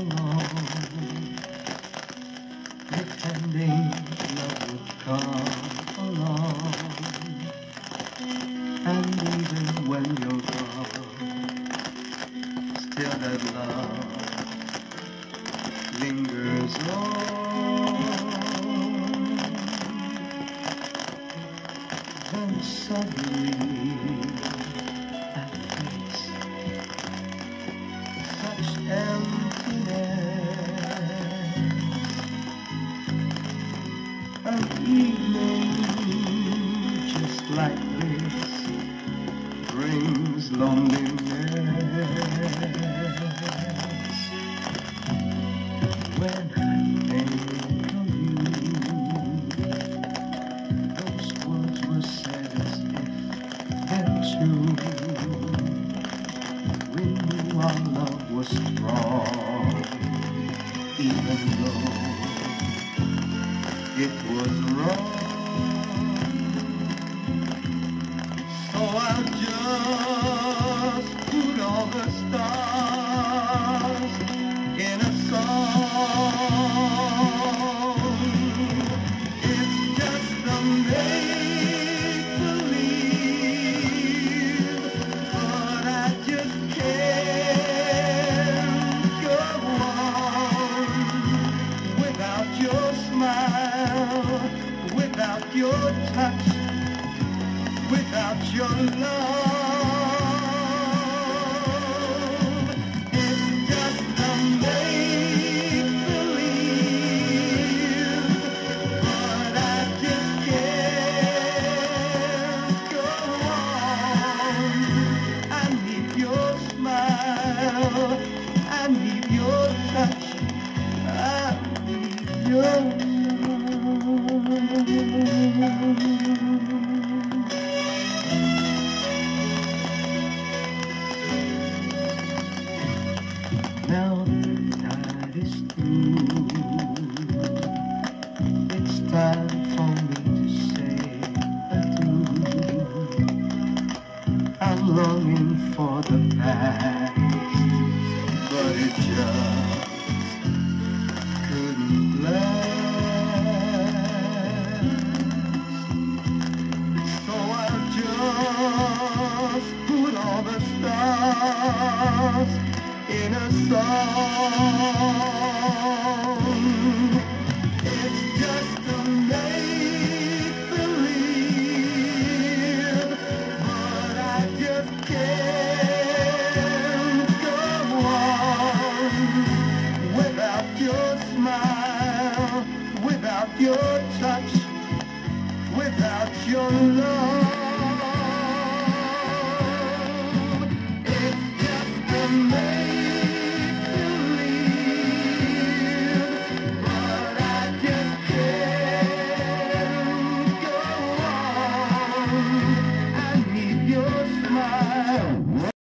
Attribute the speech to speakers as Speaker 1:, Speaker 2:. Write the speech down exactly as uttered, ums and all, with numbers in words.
Speaker 1: alone, pretending love would come along. And even when you're gone, still that love lingers on. Then suddenly I face such emptiness. An evening just like this brings loneliness. When I think of you, those words were said as if they're true. We knew our love was strong, even though it was wrong. So I'll just put all the stars in a song. It's just a make-believe, but I just can't go on without your smile, without your touch, without your love. It's just a make-believe, but I just can't go on. I need your smile, I need your touch, I need your love. Now the night is through, it's time for me to say adieu. I'm longing for the past, but it just couldn't last. So I'll just put all the stars in a song. It's just a make-believe, but I just can't go on without your smile, without your touch, without your love.